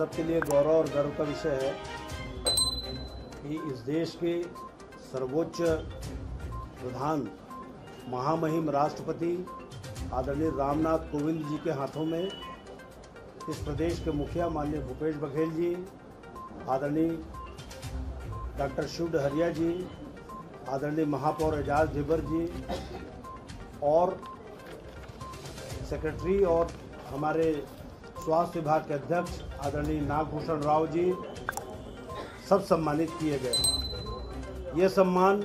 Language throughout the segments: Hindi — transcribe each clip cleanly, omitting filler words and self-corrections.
सबके लिए गौरव और गर्व का विषय है कि इस देश के सर्वोच्च प्रधान महामहिम राष्ट्रपति आदरणीय रामनाथ कोविंद जी के हाथों में इस प्रदेश के मुखिया माननीय भूपेश बघेल जी, आदरणीय डॉक्टर शिव डहरिया जी, आदरणीय महापौर एजाज ढेबर जी और सेक्रेटरी और हमारे स्वास्थ्य विभाग के अध्यक्ष आदरणीय नागभूषण राव जी सब सम्मानित किए गए। ये सम्मान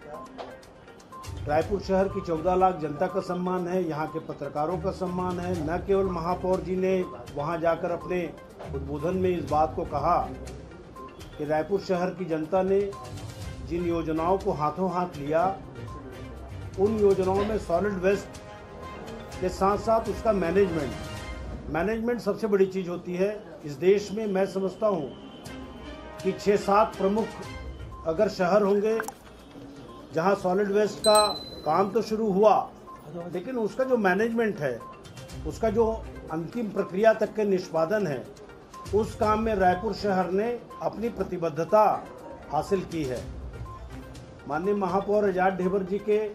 रायपुर शहर की 14 लाख जनता का सम्मान है, यहाँ के पत्रकारों का सम्मान है। न केवल महापौर जी ने वहाँ जाकर अपने उद्बोधन में इस बात को कहा कि रायपुर शहर की जनता ने जिन योजनाओं को हाथों हाथ लिया, उन योजनाओं में सॉलिड वेस्ट के साथ साथ उसका मैनेजमेंट सबसे बड़ी चीज़ होती है। इस देश में मैं समझता हूँ कि 6-7 प्रमुख अगर शहर होंगे जहाँ सॉलिड वेस्ट का काम तो शुरू हुआ, लेकिन उसका जो मैनेजमेंट है, उसका जो अंतिम प्रक्रिया तक के निष्पादन है, उस काम में रायपुर शहर ने अपनी प्रतिबद्धता हासिल की है। माननीय महापौर एजाज ढेबर जी के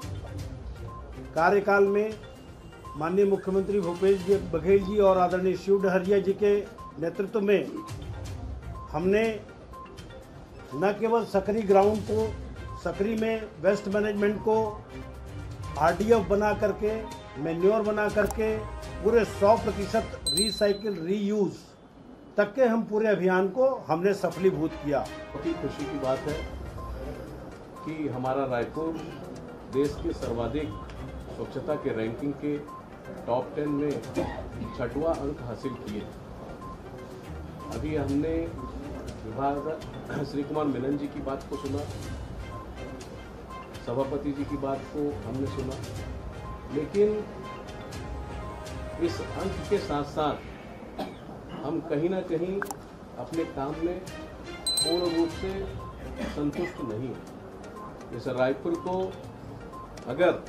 कार्यकाल में माननीय मुख्यमंत्री भूपेश बघेल जी और आदरणीय शिव डहरिया जी के नेतृत्व में हमने न केवल सकरी ग्राउंड को, सकरी में वेस्ट मैनेजमेंट को RDF बना करके, मैन्योर बना करके पूरे 100% रिसाइकिल रीयूज तक के हम पूरे अभियान को हमने सफलीभूत किया। बहुत ही खुशी की बात है कि हमारा रायपुर देश के सर्वाधिक स्वच्छता के रैंकिंग के टॉप 10 में 6वां अंक हासिल किए। अभी हमने विभाग श्री कुमार मेनन जी की बात को सुना, सभापति जी की बात को हमने सुना, लेकिन इस अंक के साथ साथ हम कहीं ना कहीं अपने काम में पूर्ण रूप से संतुष्ट नहीं हैं। इस रायपुर को अगर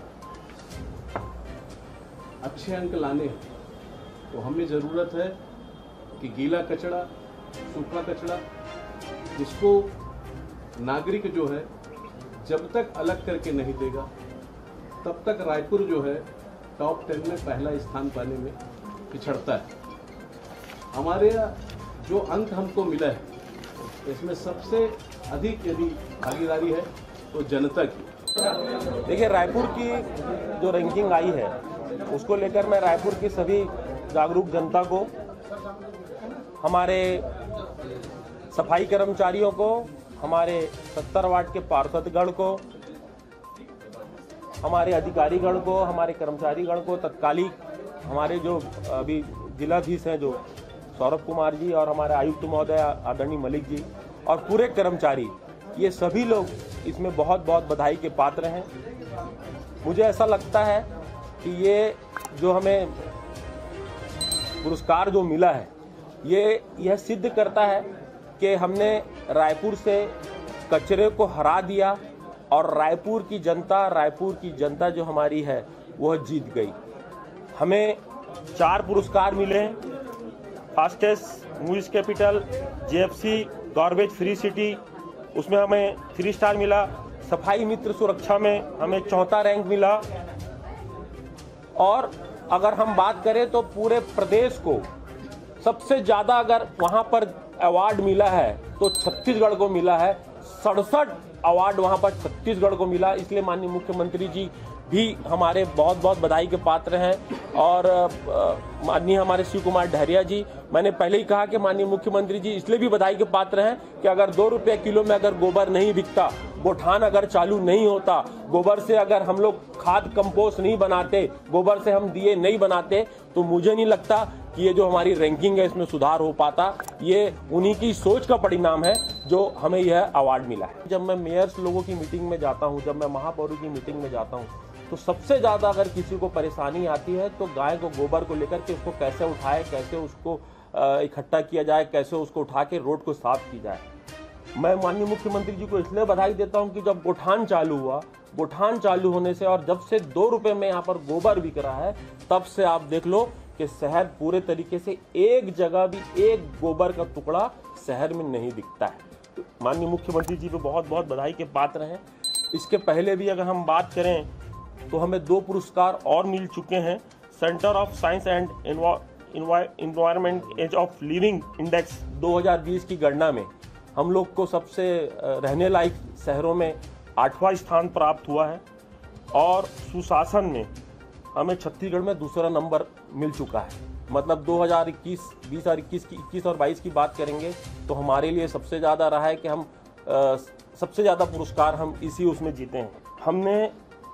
अच्छे अंक लाने हैं तो हमें ज़रूरत है कि गीला कचरा, सूखा कचरा, इसको नागरिक जो है जब तक अलग करके नहीं देगा तब तक रायपुर जो है टॉप 10 में पहला स्थान पाने में पिछड़ता है। हमारे जो अंक हमको मिला है, इसमें सबसे अधिक यदि भागीदारी है तो जनता की। देखिए, रायपुर की जो रैंकिंग आई है उसको लेकर मैं रायपुर की सभी जागरूक जनता को, हमारे सफाई कर्मचारियों को, हमारे 70 वार्ड के पार्षदगण को, हमारे अधिकारीगण को, हमारे कर्मचारीगण को, तत्कालिक हमारे जो अभी जिलाधीश हैं जो सौरभ कुमार जी और हमारे आयुक्त महोदय आदरणीय मलिक जी और पूरे कर्मचारी, ये सभी लोग इसमें बहुत बहुत बधाई के पात्र हैं। मुझे ऐसा लगता है कि ये जो हमें पुरस्कार जो मिला है, यह सिद्ध करता है कि हमने रायपुर से कचरे को हरा दिया और रायपुर की जनता जो हमारी है वह जीत गई। हमें 4 पुरस्कार मिले, fastest music capital, JFC garbage free city, उसमें हमें 3 स्टार मिला। सफाई मित्र सुरक्षा में हमें 4था रैंक मिला। और अगर हम बात करें तो पूरे प्रदेश को सबसे ज़्यादा अगर वहाँ पर अवार्ड मिला है तो छत्तीसगढ़ को मिला है। 67 अवार्ड वहाँ पर छत्तीसगढ़ को मिला। इसलिए माननीय मुख्यमंत्री जी भी हमारे बहुत बहुत बधाई के पात्र हैं। और माननीय हमारे शिव कुमार डहरिया जी, मैंने पहले ही कहा कि माननीय मुख्यमंत्री जी इसलिए भी बधाई के पात्र हैं कि अगर 2 रुपये किलो में अगर गोबर नहीं बिकता, गोठान अगर चालू नहीं होता, गोबर से अगर हम लोग खाद कंपोस्ट नहीं बनाते, गोबर से हम दिए नहीं बनाते, तो मुझे नहीं लगता कि ये जो हमारी रैंकिंग है इसमें सुधार हो पाता। ये उन्हीं की सोच का परिणाम है जो हमें यह अवार्ड मिला है। जब मैं मेयर्स लोगों की मीटिंग में जाता हूँ, जब मैं महापौरों की मीटिंग में जाता हूँ, तो सबसे ज़्यादा अगर किसी को परेशानी आती है तो गाय को गोबर को लेकर के उसको कैसे उठाए, कैसे उसको इकट्ठा किया जाए, कैसे उसको उठा के रोड को साफ की जाए। मैं माननीय मुख्यमंत्री जी को इसलिए बधाई देता हूं कि जब गोठान चालू हुआ, गोठान चालू होने से और जब से 2 रुपये में यहाँ पर गोबर बिक रहा है, तब से आप देख लो कि शहर पूरे तरीके से एक जगह भी एक गोबर का टुकड़ा शहर में नहीं दिखता है। तो माननीय मुख्यमंत्री जी को बहुत बहुत बधाई के पात्र हैं। इसके पहले भी अगर हम बात करें तो हमें 2 पुरस्कार और मिल चुके हैं। Centre of science and environment ease of living index 2020 की गणना में हम लोग को सबसे रहने लायक शहरों में 8वां स्थान प्राप्त हुआ है और सुशासन में हमें छत्तीसगढ़ में दूसरा नंबर मिल चुका है। मतलब 2021 और 22 की बात करेंगे तो हमारे लिए सबसे ज़्यादा रहा है कि हम सबसे ज़्यादा पुरस्कार हम इसी उसमें जीते हैं। हमने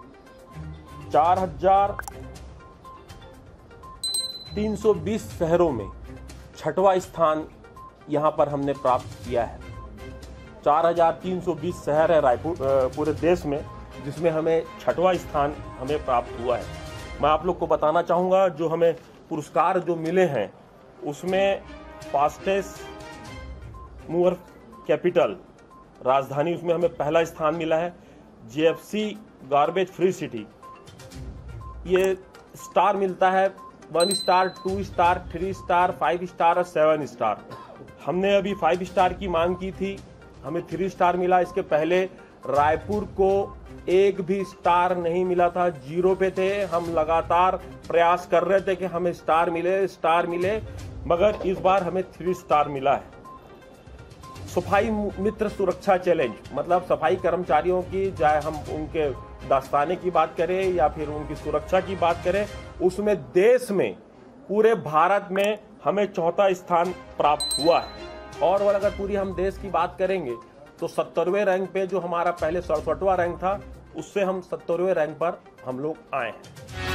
4,320 शहरों में 6वां स्थान यहाँ पर हमने प्राप्त किया है। 4,320 शहर है रायपुर पूरे देश में, जिसमें हमें 6वां स्थान हमें प्राप्त हुआ है। मैं आप लोग को बताना चाहूँगा जो हमें पुरस्कार जो मिले हैं उसमें फास्टेस्ट मूवर कैपिटल राजधानी, उसमें हमें पहला स्थान मिला है। GFC गार्बेज फ्री सिटी, ये स्टार मिलता है 1 स्टार, 2 स्टार, 3 स्टार, 5 स्टार और 7 स्टार। हमने अभी 5 स्टार की मांग की थी, हमें 3 स्टार मिला। इसके पहले रायपुर को एक भी स्टार नहीं मिला था, 0 पे थे। हम लगातार प्रयास कर रहे थे कि हमें स्टार मिले, मगर इस बार हमें 3 स्टार मिला है। सफाई मित्र सुरक्षा चैलेंज, मतलब सफाई कर्मचारियों की, चाहे हम उनके दस्ताने की बात करें या फिर उनकी सुरक्षा की बात करें, उसमें देश में पूरे भारत में हमें 4था स्थान प्राप्त हुआ है। और अगर पूरी हम देश की बात करेंगे तो 70वें रैंक पे, जो हमारा पहले 67वां रैंक था, उससे हम 70वें रैंक पर हम लोग आए हैं।